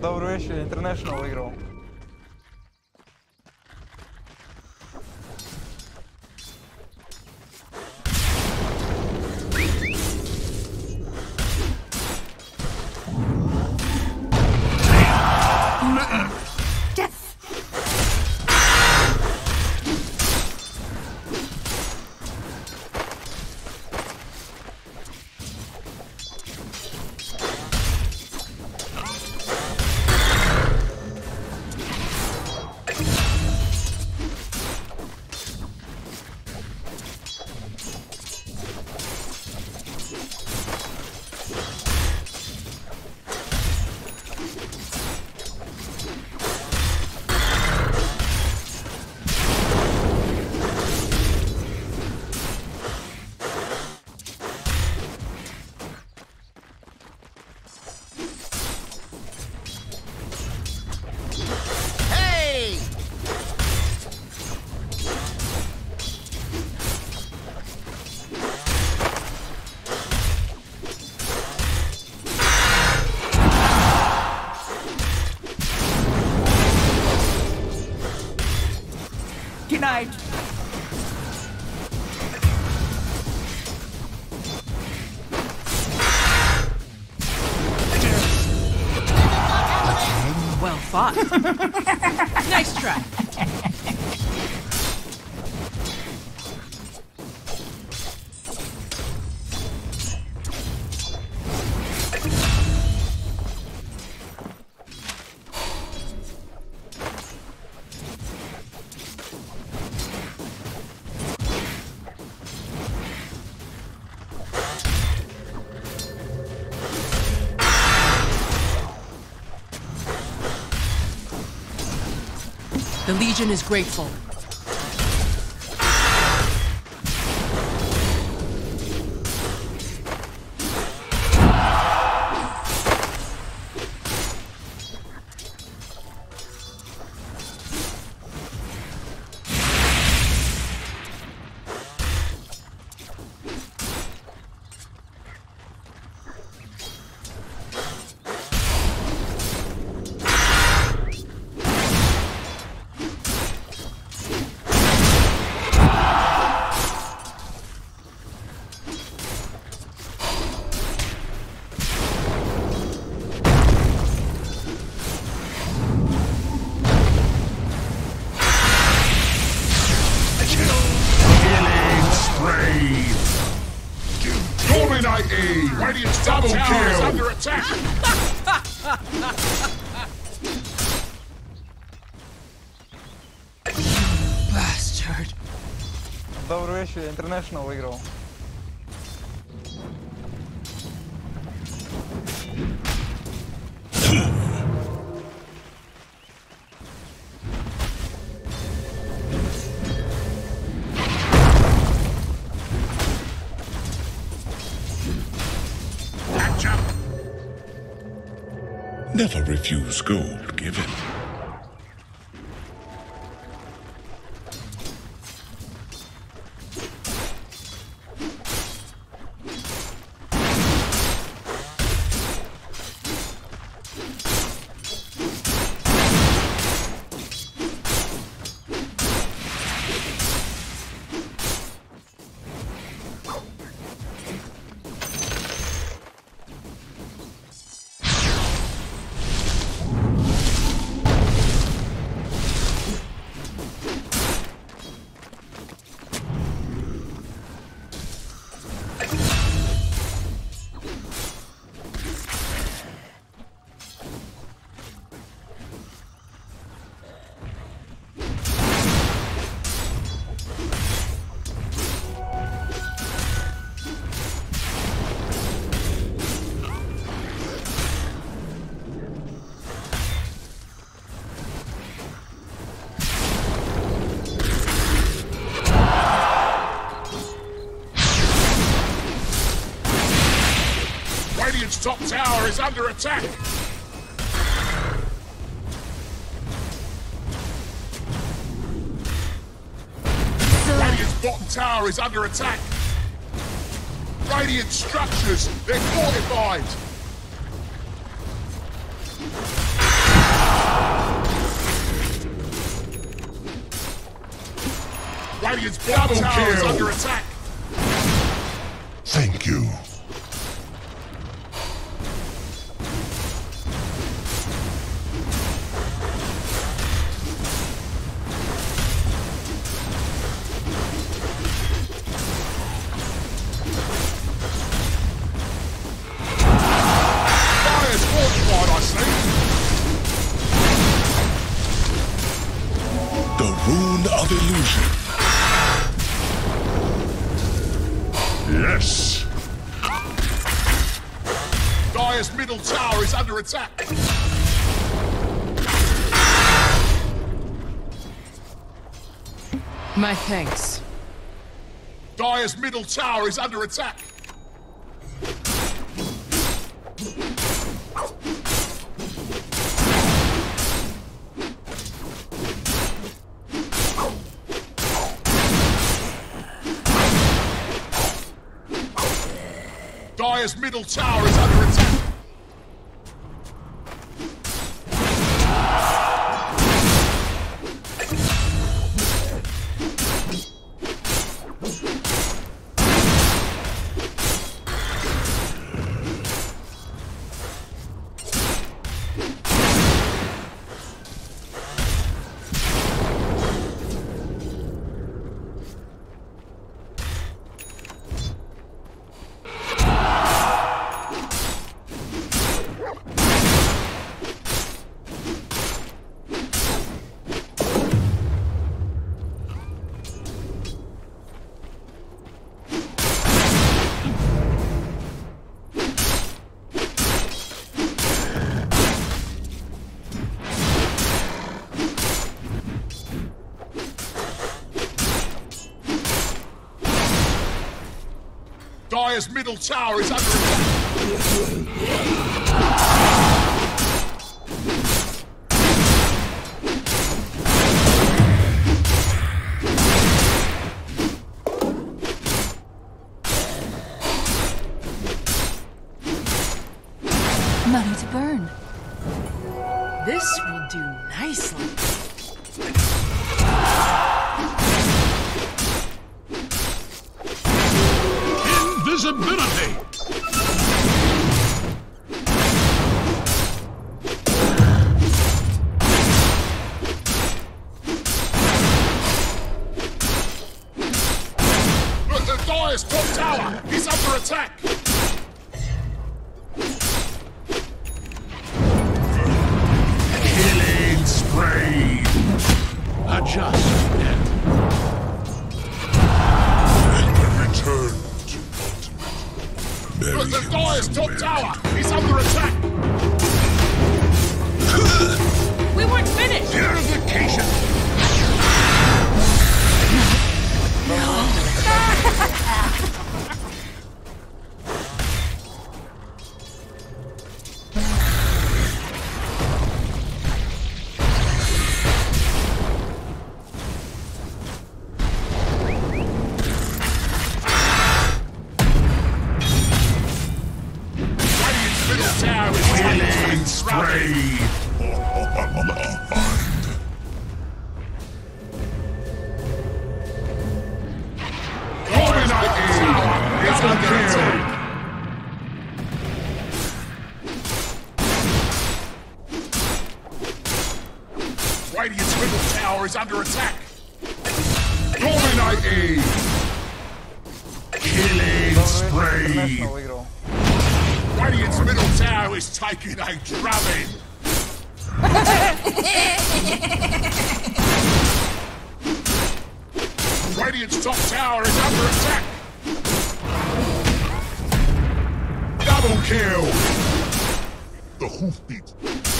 Добрый вечер, International выиграл. Good night. Well fought. Nice try. The Legion is grateful. Radiant's double kill is under attack. Bastard. Добрый вечер, International выиграл. Never refuse gold given. Radiant's top tower is under attack. Radiant's bottom tower is under attack. Radiant structures, they're fortified. Radiant's bottom tower is under attack. Thank you. Dire's fortified, I see. The rune of illusion. Yes. Dire's middle tower is under attack. My thanks. Dire's middle tower is under attack. Dire's middle tower is under attack. Dire's middle tower is under attack. Money to burn. This will do nicely. Invisibility. Look, the Dire's top tower is under attack. Killing spree. Adjust. And return to ultimate. Look, the Dire's top tower is under attack. We weren't finished! Purification. Radiant's middle tower is Killing spree. Dominating tower is under attack. Radiant's middle tower is under attack. Dominating. Killing spree. International выиграл. Radiant's middle tower is taking a drubbing. Radiant's top tower is under attack. Double kill. The hoofbeat.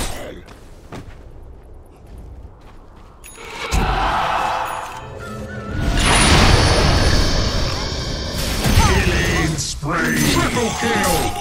Killing spree. Triple kill.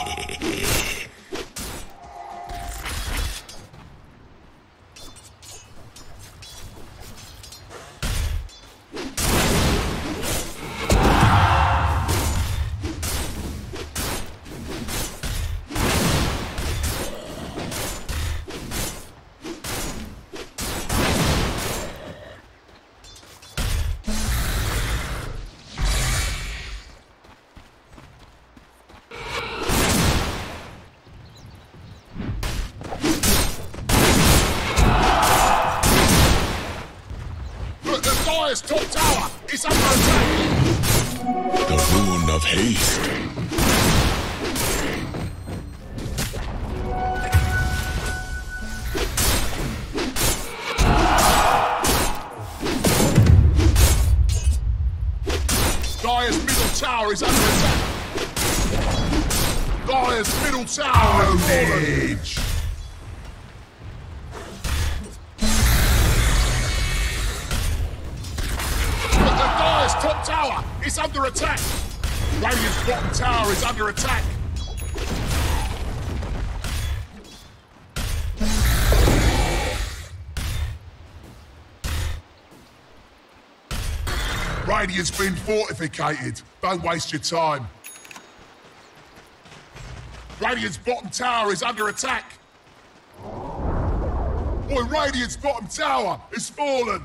Dire's top tower is under attack! The rune of haste. Dire's middle tower is under attack! Dire's middle tower has fallen! The Dire's top tower is under attack! Radiant's bottom tower is under attack! Radiant's been fortificated. Don't waste your time. Radiant's bottom tower is under attack. Boy, Radiant's bottom tower is fallen.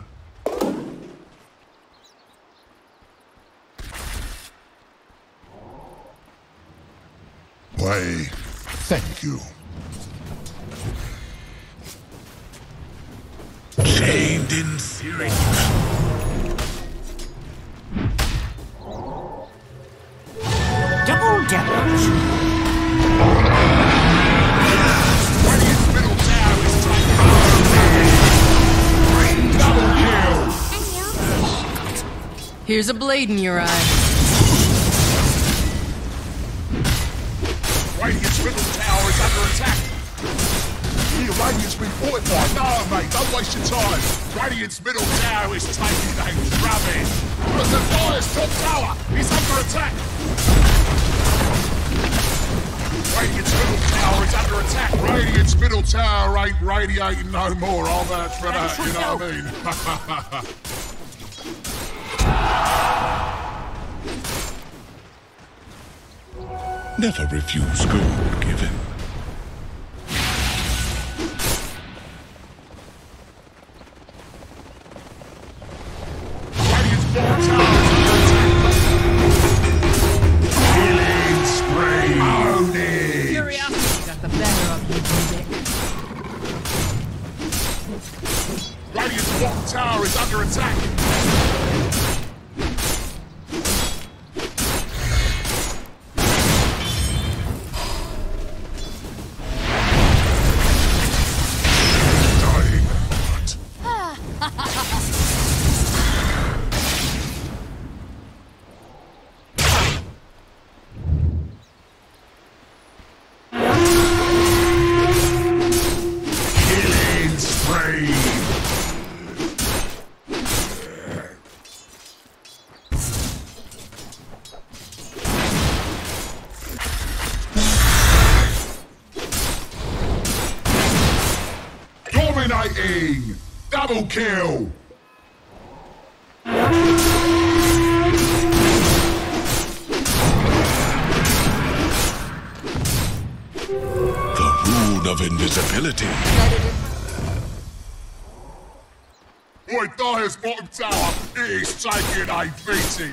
Why, thank you. Chained in theory. Double damage. Radiant's middle tower is taken. Double kill. Here's a blade in your eye. Radiant's middle tower is under attack. Here, Radiant's been fortified. No, mate, don't waste your time. Radiant's middle tower is taking a drubbing. But the Dire's top tower is under attack. Radiant's middle tower is under attack. Radiant's middle tower ain't radiating no more. I'll vouch for that, you know what I mean? Never refuse gold given. Radiant's bottom tower is under attack. Killing spree. Only. Curiosity got the better of you, Dick. Radiant's bottom tower is under attack. Dying heart. Killing spree. Dominating! Double kill! The rune of invisibility. Boy, Dire's bottom tower is taking a beating.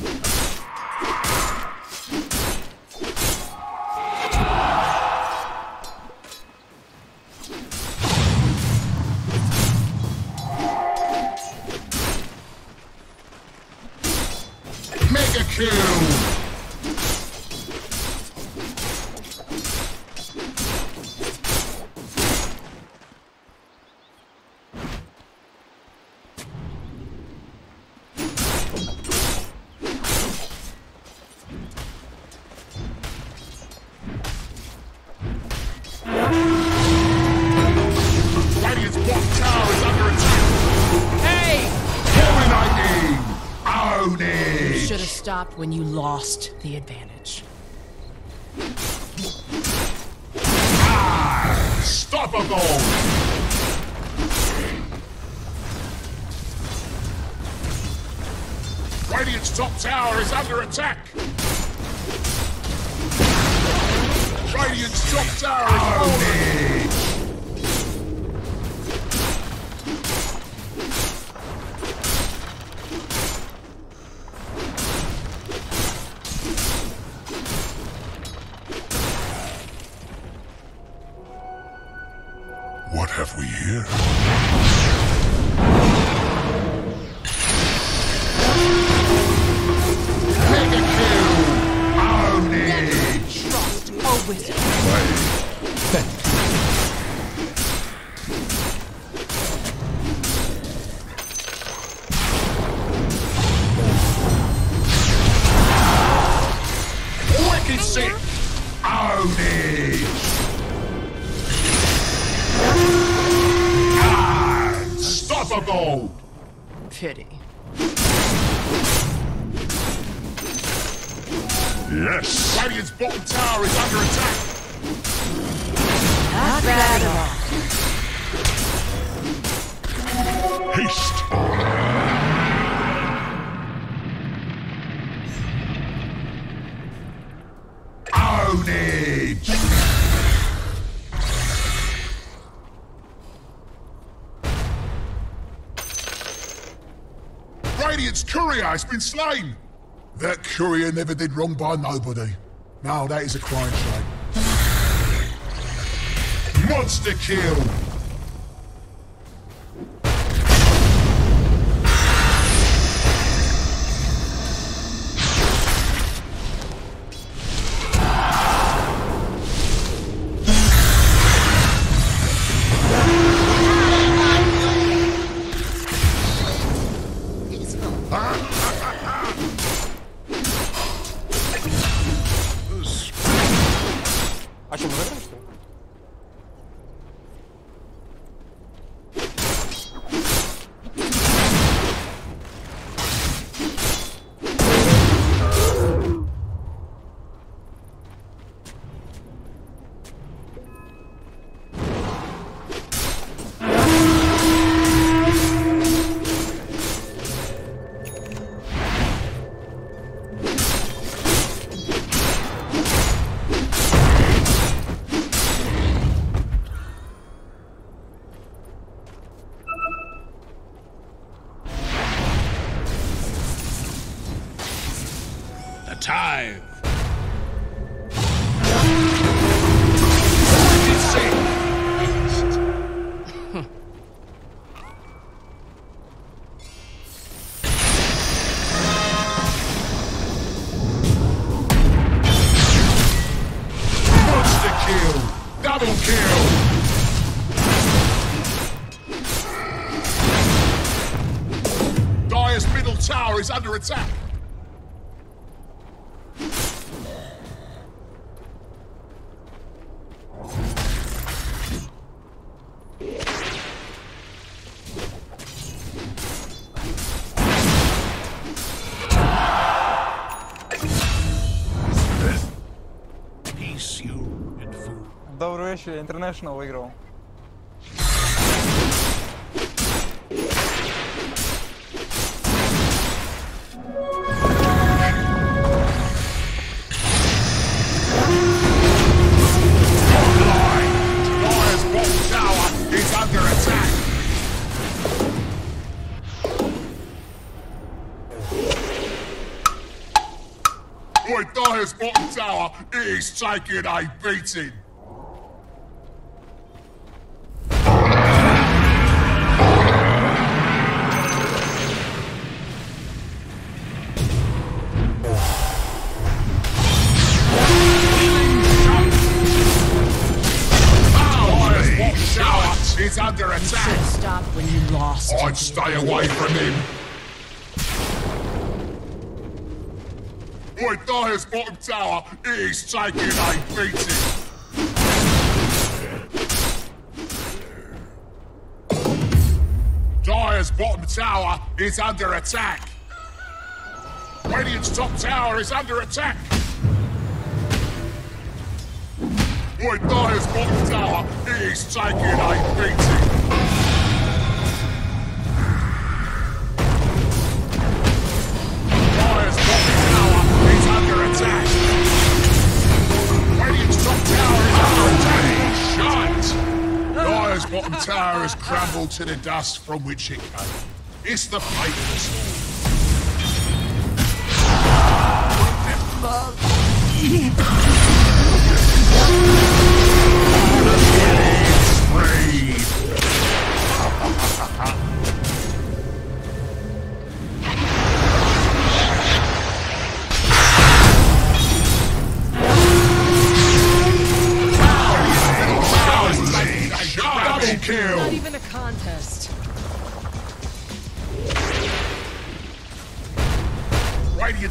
Mega kill! Radiant's bottom tower is under attack. Hey! Dominating! Owning! Should have stopped when you lost the advantage. Unstoppable! Radiant's top tower is under attack! Radiant's top tower is falling! What have we here? wizard. Wicked sick! Ownage! Unstoppable! Pity. Yes. Radiant's bottom tower is under attack! Not bad at all. Haste. Ownage! Radiant's courier has been slain! That courier never did wrong by nobody. No, that is a crying shame. Monster kill! А что, мы выиграли, что ли? Time. Monster kill! Double kill! Dire's middle tower is under attack! Peace, you and food. Добрый вечер, International выиграл. Dire's bottom tower is under attack! Boy, Dire's bottom tower is taking a beating! Dire's bottom tower is under You should attack! have stopped when you lost. I'd stay away from him! Boy, Dire's bottom tower is taking a beating! Dire's bottom tower is under attack! Radiant's top tower is under attack! Boy, Dire's bottom tower is taking a beating! Dire's bottom tower is under attack! Radiant's top tower is under attack! Shut! Dire's bottom tower has crumbled to the dust from which it came. It's the fate of us all.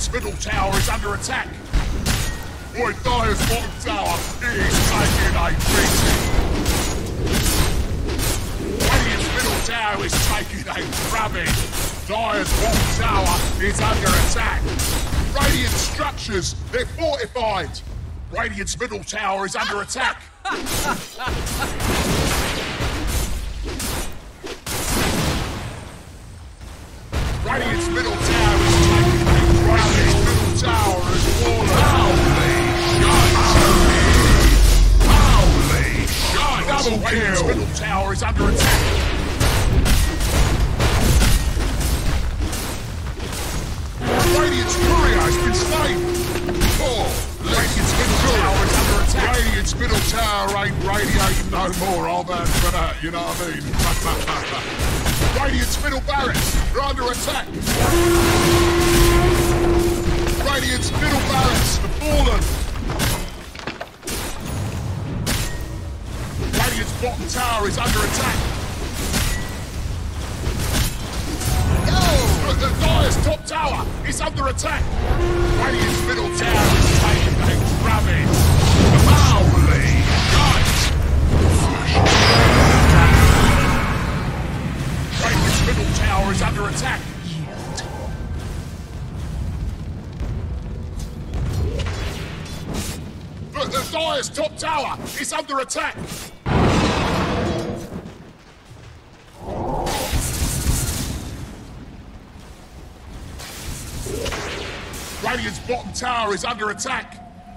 Radiant's middle tower is under attack. Boy, Dire's bottom tower is taking a beating. Radiant's middle tower is taking a drubbing. Dire's bottom tower is under attack. Radiant structures, they're fortified. Radiant's middle tower is under attack. Radiant's middle tower is taking a drubbing. Middle tower is fallen. Holy shit! Double kill! Radiant's middle tower is under attack. Radiant's courier has been slain. Radiant's middle tower is under attack. Radiant's middle tower ain't radiating no more. I'll ban for that, you know what I mean? Radiant's middle barracks are under attack. Radiant's middle barracks have fallen. Radiant's bottom tower is under attack. The Dire's top tower is under attack. Radiant's middle tower is taking a drubbing. Holy shit! Radiant's middle tower is under attack. The Dire's top tower is under attack. Radiant's bottom tower is under attack.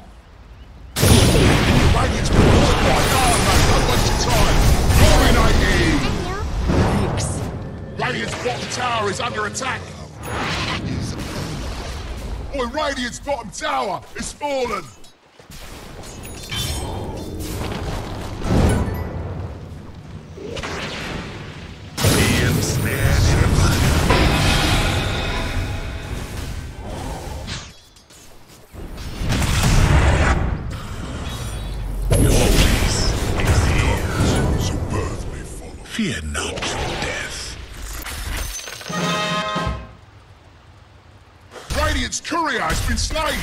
Radiant's don't waste your time. Dominating. Yikes. Radiant's bottom tower is under attack. Boy, Radiant's bottom tower is fallen. Fear not death. Radiant's courier has been slain.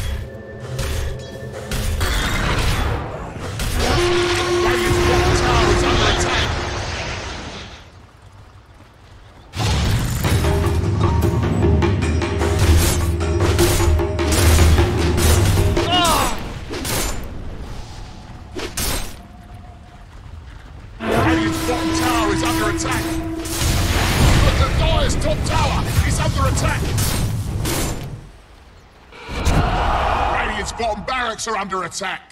Radiant's bottom tower is under attack. Radiant's bottom tower is under attack. The Dire's top tower is under attack. Radiant's bottom barracks are under attack.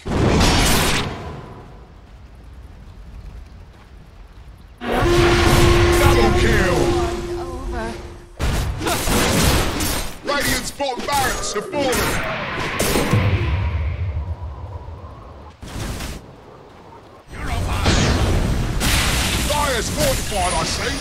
Double kill. Over. Radiant's bottom barracks have fallen. Dire's fortified, I see.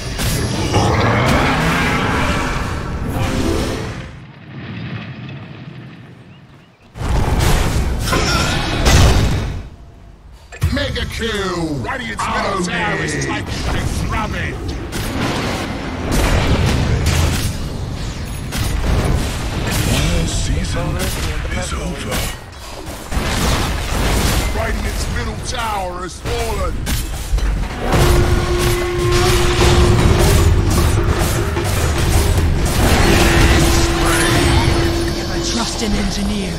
Mega kill! Radiant's middle tower is taking a drubbing. One season is over. Radiant's middle tower has fallen. Never trust an engineer.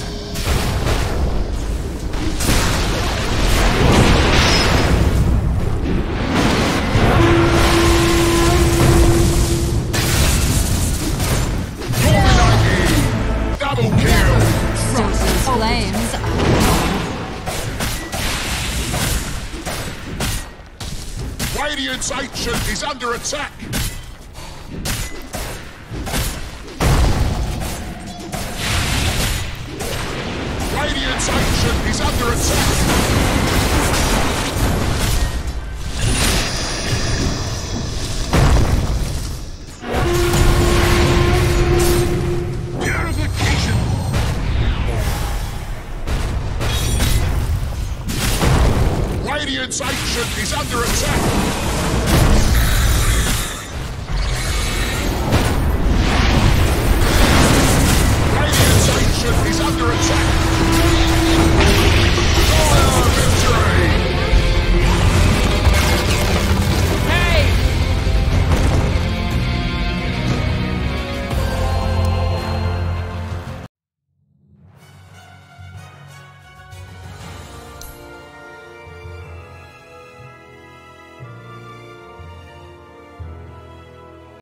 Double kill! Frozen flames. Radiant's Ancient is under attack. Radiant's Ancient is under attack. Purification. Radiant's Ancient is under attack.